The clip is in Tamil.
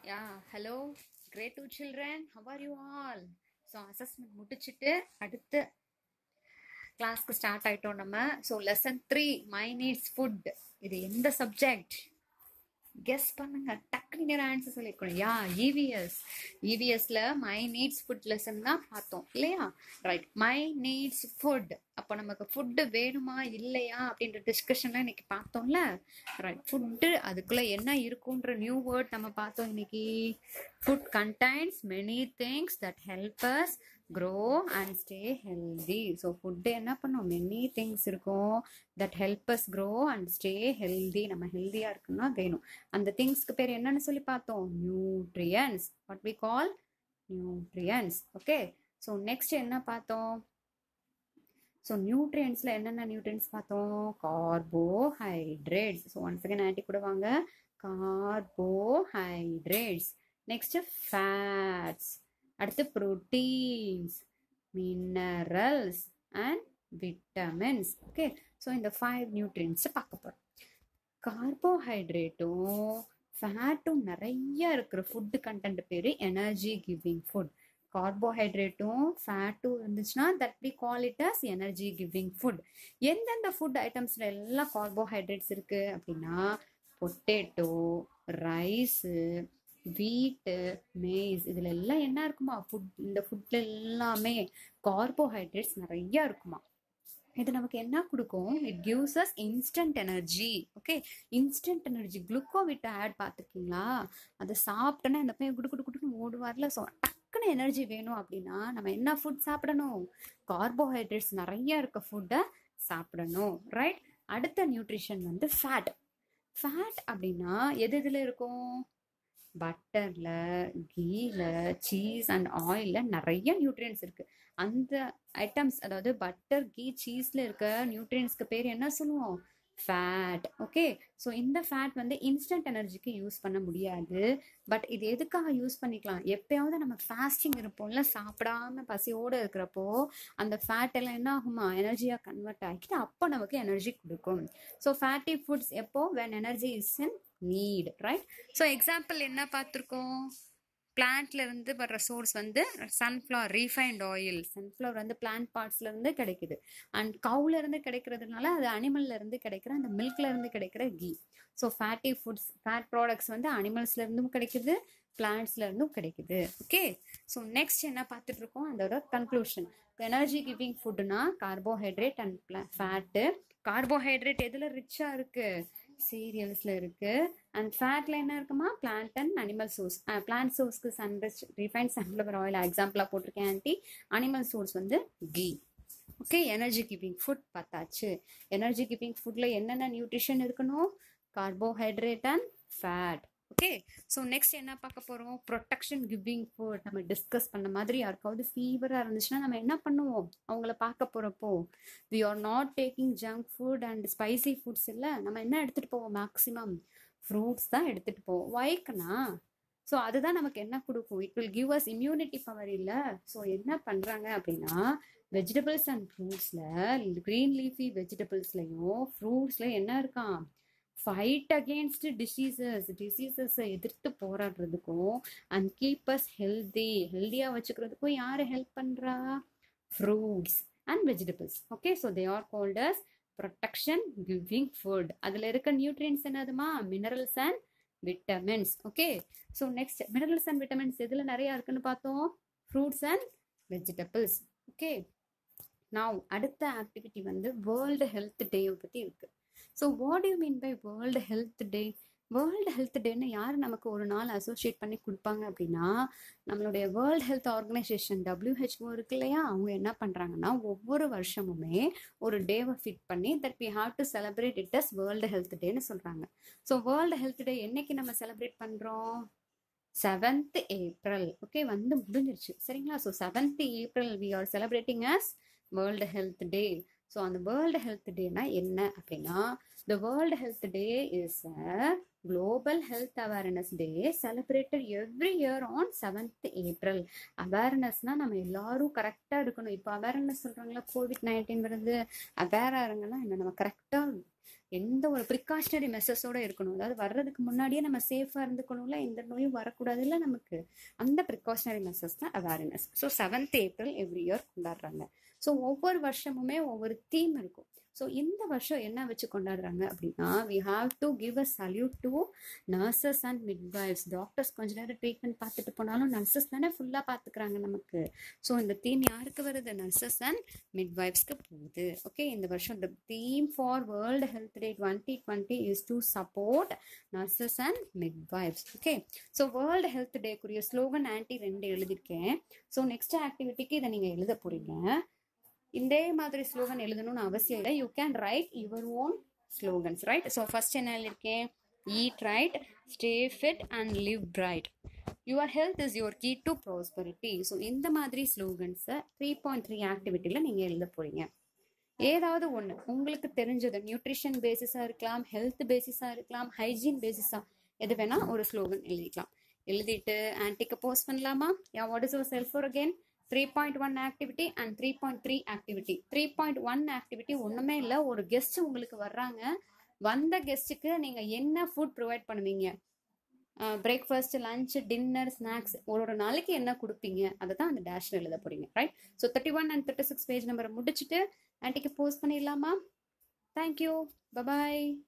Yeah, hello. Grade 2 children. How are you all? So, assessment முடிச்சிட்டு அடுத்த கிளாஸ்க்கு ஸ்டார்ட் ஆயிட்டோம் நம்ம. So lesson 3 my needs food. இது எந்த சப்ஜெக்ட்? கெஸ் பண்ணுங்க. டக்குனு நேரம் ஆன்சர் சொல்லிருக்கணும். Yeah, EVS. இவிஎஸ்ல மை நீட்ஸ் ஃபுட் லெசன் தான் பார்த்தோம் இல்லையா? ரைட். My needs food. அப்போ நமக்கு ஃபுட்டு வேணுமா இல்லையா அப்படின்ற டிஸ்கஷன்லாம் இன்னைக்கு பார்த்தோம்ல. ரைட். ஃபுட்டு அதுக்குள்ள என்ன இருக்குன்ற நியூ வேர்ட் நம்ம பார்த்தோம் இன்னைக்கு. Food contains many things that help us grow and stay healthy. So food என்ன பண்ணும், many things இருக்கும் that help us grow and stay healthy. நம்ம ஹெல்தியா இருக்குன்னா வேணும். அந்த திங்ஸ்க்கு பேர் என்னன்னு சொல்லி பார்த்தோம், nutrients. what we call nutrients. Okay. So next என்ன பார்த்தோம்? ஸோ நியூட்ரியன்ஸ்ல என்னென்ன நியூட்ரியன்ஸ் பார்த்தோம்? Carbohydrates. So once again aunty கூட வாங்க. கார்போஹைட்ரேட்ஸ். Next fats. அடுத்து proteins, minerals and vitamins. Okay. So இந்த 5 நியூட்ரியன்ஸை பார்க்க போகிறோம். கார்போஹைட்ரேட்டும் ஃபேட்டும் நிறைய இருக்கிற ஃபுட்டு கண்டென்ட் பேர் எனர்ஜி கிவிங் ஃபுட். கார்போஹைட்ரேட்டும் ஃபேட்டும் இருந்துச்சுன்னா that we call it as energy giving food. எந்தெந்த ஃபுட் ஐட்டம்ஸ்ல எல்லாம் கார்போஹைட்ரேட்ஸ் இருக்கு அப்படின்னா, பொட்டேட்டோ, ரைஸு, வீட்டு, மேஸ், இதுல எல்லாம் என்ன இருக்குமா, ஃபுட். இந்த ஃபுட்ல எல்லாமே கார்போஹைட்ரேட்ஸ் நிறைய இருக்குமா. இது நமக்கு என்ன கொடுக்கும்? It gives us instant energy. Okay. Instant energy. குளுக்கோவிட் ஆட் பார்த்துருக்கீங்களா? அதை சாப்பிட்டோன்னா இந்த பையன் குடு குடு குடுன்னு ஓடுவார்ல. ஸோ டக்குன்னு எனர்ஜி வேணும் அப்படின்னா நம்ம என்ன ஃபுட் சாப்பிடணும்? கார்போஹைட்ரேட்ஸ் நிறைய இருக்க ஃபுட்டை சாப்பிடணும். ரைட். அடுத்த நியூட்ரிஷன் வந்து ஃபேட். ஃபேட் அப்படின்னா எது இதில் இருக்கும்? பட்டர்ல, கீல, சீஸ் அண்ட் ஆயில்ல நிறைய நியூட்ரியன்ஸ் இருக்கு. அந்த ஐட்டம்ஸ், அதாவது பட்டர், கீ, சீஸ்ல இருக்க நியூட்ரியன்ஸ்க்கு பேர் என்ன சொல்லுவோம்? ஃபேட். ஓகே. ஸோ இந்த ஃபேட் வந்து இன்ஸ்டன்ட் எனர்ஜிக்கு யூஸ் பண்ண முடியாது. பட் இது எதுக்காக யூஸ் பண்ணிக்கலாம்? எப்பயாவது நம்ம ஃபாஸ்டிங் இருப்போம்ல, சாப்பிடாம பசியோட இருக்கிறப்போ அந்த ஃபேட் எல்லாம் என்ன ஆகுமா, எனர்ஜியா கன்வெர்ட் ஆகிட்டு அப்போ நமக்கு எனர்ஜி கொடுக்கும். ஸோ ஃபேட்டி ஃபுட்ஸ் எப்போ? when energy is in need. Right. So example என்ன பார்த்துருக்கோம்? பிளான்ட்ல இருந்து வர்ற சோர்ஸ் வந்து சன்ஃப்ளவர், ரீஃபைண்ட் ஆயில். சன்ஃப்ளவர் வந்து பிளான்ட் பார்ட்ஸ்ல இருந்து கிடைக்குது. அண்ட் கவுல இருந்து கிடைக்கிறதுனால அது அனிமல்ல இருந்து கிடைக்கிற அந்த மில்க்ல இருந்து கிடைக்கிற ghee. So fatty foods, fat products வந்து அனிமல்ஸ்ல இருந்தும் கிடைக்குது, பிளான்ட்ஸ்ல இருந்தும் கிடைக்குது. ஓகே. ஸோ நெக்ஸ்ட் என்ன பார்த்துட்டு இருக்கோம்? அதோட கன்க்ளூஷன். எனர்ஜி கிவிங் ஃபுட்னா கார்போஹைட்ரேட் அண்ட் ஃபேட்டு. கார்போஹைட்ரேட் எதுல ரிச்சா இருக்கு? சீரியல்ஸ்ல இருக்கு. அண்ட் ஃபேட்ல என்ன இருக்குமா? Plant and animal source. Plant சோர்ஸ்க்கு சன்ரிச் ரீஃபைண்ட் சன்ஃப்ளவர் ஆயில் எக்ஸாம்பிளா போட்டிருக்கேன் ஆன்டி. அனிமல் சோர்ஸ் வந்து ghee. Okay. Energy giving food பார்த்தாச்சு. எனர்ஜி கிவிங் ஃபுட்ல என்னென்ன நியூட்ரிஷன் இருக்கணும்? Carbohydrate and fat. Okay. So next என்ன பார்க்க போறோம்? Protection giving food. நம்ம டிஸ்கஸ் பண்ண மாதிரி யாருக்காவது ஃபீவரா இருந்துச்சுன்னா நம்ம என்ன பண்ணுவோம்? அவங்கள பார்க்க போறப்போ we are not taking junk food and spicy foods. இல்லை, நம்ம என்ன எடுத்துட்டு போவோம்? மேக்ஸிமம் ஃப்ரூட்ஸ் தான் எடுத்துட்டு போவோம். வைக்கனா. ஸோ அதுதான் நமக்கு என்ன கொடுக்கும்? It will give us immunity power. இல்லை, ஸோ என்ன பண்றாங்க அப்படின்னா, வெஜிடபிள்ஸ் அண்ட் ஃப்ரூட்ஸ்ல, கிரீன் லீஃபி வெஜிடபிள்ஸ்லயும் ஃப்ரூட்ஸ்ல என்ன இருக்கான்? ஃபைட் அகேன்ஸ்ட் டிசீசஸை எதிர்த்து போராடுறதுக்கும் அண்ட் கீப் அஸ் ஹெல்தியா வச்சுக்கிறதுக்கும் யாரு ஹெல்ப் பண்றா? Fruits and vegetables. Okay. So they are called as protection giving food. அதுல இருக்க நியூட்ரியன்ஸ் என்னதுமா? Minerals and vitamins. Okay. So next minerals and vitamins எதுல நிறைய இருக்குன்னு பார்த்தோம்? Fruits and vegetables. Okay. Now அடுத்த ஆக்டிவிட்டி வந்து வேர்ல்டு ஹெல்த் டே பத்தி இருக்கு. So what you mean by world health day? World health டேன்னு யார் நமக்கு ஒரு நாள் அசோசியேட் பண்ணி கொடுப்பாங்க அப்படின்னா, நம்மளுடைய வேர்ல்டு ஹெல்த் ஆர்கனைசேஷன் WHO இருக்கு இல்லையா, அவங்க என்ன பண்றாங்கன்னா ஒவ்வொரு வருஷமுமே ஒரு டேவை ஃபிட் பண்ணி that we have to celebrate it as world health டேன்னு சொல்றாங்க. ஸோ வேர்ல்டு ஹெல்த் டே என்னைக்கு நம்ம செலிப்ரேட் பண்றோம்? 7th April. ஓகே. வந்து முடிஞ்சிருச்சு சரிங்களா? So 7th April we are celebrating as world health day. So அந்த வேர்ல்டு ஹெல்த் டேனா என்ன அப்படின்னா, the world health day is a global health awareness day celebrated every year on 7th April. அவேர்னஸ்னா நம்ம எல்லாரும் கரெக்டாக இருக்கணும். இப்போ அவேர்னஸ் சொல்றாங்களா, COVID-19 வருது, அவேரா இருங்கன்னா என்ன, நம்ம கரெக்டாக எந்த ஒரு ப்ரிகாஷனரி மெசர்ஸோட இருக்கணும். அதாவது வர்றதுக்கு முன்னாடியே நம்ம சேஃபா இருந்துக்கணும்ல, எந்த நோயும் வரக்கூடாதுல்ல நமக்கு. அந்த ப்ரிகாஷனரி மெசர்ஸ் தான் awareness. So 7th April every year கொண்டாடுறாங்க. ஸோ ஒவ்வொரு வருஷமுமே ஒவ்வொரு தீம் இருக்கும். ஸோ இந்த வருஷம் என்ன வச்சு கொண்டாடுறாங்க அப்படின்னா, we have to give a salute to nurses and midwives. Doctors கொஞ்ச நேரம் ட்ரீட்மெண்ட் பார்த்துட்டு போனாலும் நர்சஸ் தானே ஃபுல்லாக பார்த்துக்கிறாங்க நமக்கு. ஸோ இந்த தீம் யாருக்கு வருது? நர்சஸ் அண்ட் மிட்வைஃப்ஸ்க்கு போகுது. ஓகே, இந்த வருஷம் the theme for World Health Day 2020 is to support nurses and midwives. Okay, so world health டேக்குரிய ஸ்லோகன் ஆன்டி 2 எழுதியிருக்கேன். ஸோ நெக்ஸ்ட் ஆக்டிவிட்டிக்கு இதை நீங்கள் எழுத போறீங்க. இதே மாதிரி ஸ்லோகன் எழுதணும்னு அவசியம் இல்லை. You can write your own slogans, right? So first என்ன எழுதியிருக்கேன்? Eat right, stay fit and live bright, your health is your key to prosperity. So இந்த மாதிரி ஸ்லோகன்ஸை 3.3 ஆக்டிவிட்டியில் நீங்கள் எழுத போறீங்க. ஏதாவது ஒன்று உங்களுக்கு தெரிஞ்சது, நியூட்ரிஷன் பேசிஸாக இருக்கலாம், ஹெல்த் பேசிஸாக இருக்கலாம், ஹைஜீன் பேசிஸாக, எது வேணா ஒரு ஸ்லோகன் எழுதிக்கலாம். எழுதிட்டு ஆன்டிக்கு போஸ்ட் பண்ணலாமா? Yeah, what is your self for again? 3.1 activity and 3.3 activity. 3.1 activity ஒன்றுமே இல்லை, ஒரு கெஸ்ட் உங்களுக்கு வர்றாங்க. வந்த கெஸ்ட்டுக்கு நீங்கள் என்ன ஃபுட் ப்ரொவைட் பண்ணுவீங்க? பிரேக்ஃபாஸ்ட், லஞ்ச், டின்னர், ஸ்நாக்ஸ், ஒரு நாளைக்கு என்ன கொடுப்பீங்க? அதை தான் அந்த டேஷில் எழுத போறீங்க, ரைட்? ஸோ 31 and 36 பேஜ் நம்பரை முடிச்சுட்டு ஆன்டிக்கு போஸ்ட் பண்ணிடலாமா? Thank you, bye bye.